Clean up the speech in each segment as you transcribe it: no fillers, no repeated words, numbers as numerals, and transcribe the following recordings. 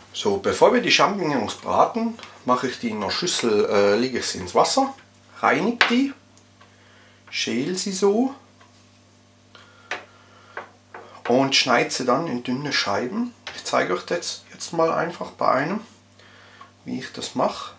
So, bevor wir die Champignons braten, mache ich die in einer Schüssel, lege ich sie ins Wasser, reinige die, schäle sie so und schneide sie dann in dünne Scheiben. Ich zeige euch das jetzt mal einfach bei einem, wie ich das mache.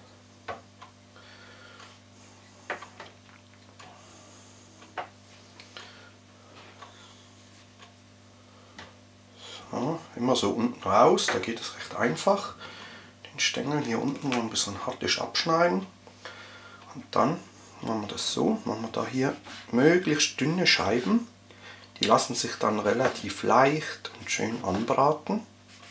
So, immer so unten raus, da geht es recht einfach. Den Stängel hier unten, wo ein bisschen hart ist, abschneiden. Und dann machen wir das so, machen wir da hier möglichst dünne Scheiben. Die lassen sich dann relativ leicht und schön anbraten.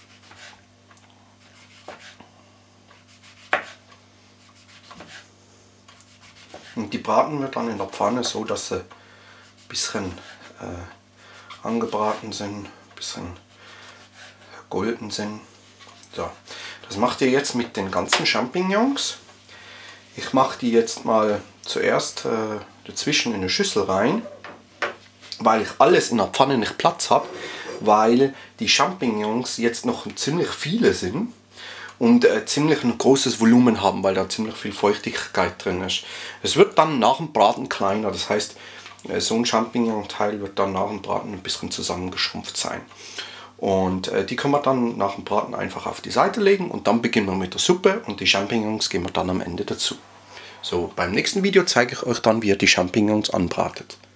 Und die braten wir dann in der Pfanne so, dass sie ein bisschen angebraten sind, ein bisschen golden sind. So, das macht ihr jetzt mit den ganzen Champignons. Ich mache die jetzt mal zuerst dazwischen in eine Schüssel rein, weil ich alles in der Pfanne nicht Platz habe, weil die Champignons jetzt noch ziemlich viele sind und ziemlich ein großes Volumen haben, weil da ziemlich viel Feuchtigkeit drin ist. Es wird dann nach dem Braten kleiner, das heißt, so ein Champignon-Teil wird dann nach dem Braten ein bisschen zusammengeschrumpft sein. Und die können wir dann nach dem Braten einfach auf die Seite legen und dann beginnen wir mit der Suppe und die Champignons geben wir dann am Ende dazu. So, beim nächsten Video zeige ich euch dann, wie ihr die Champignons anbratet.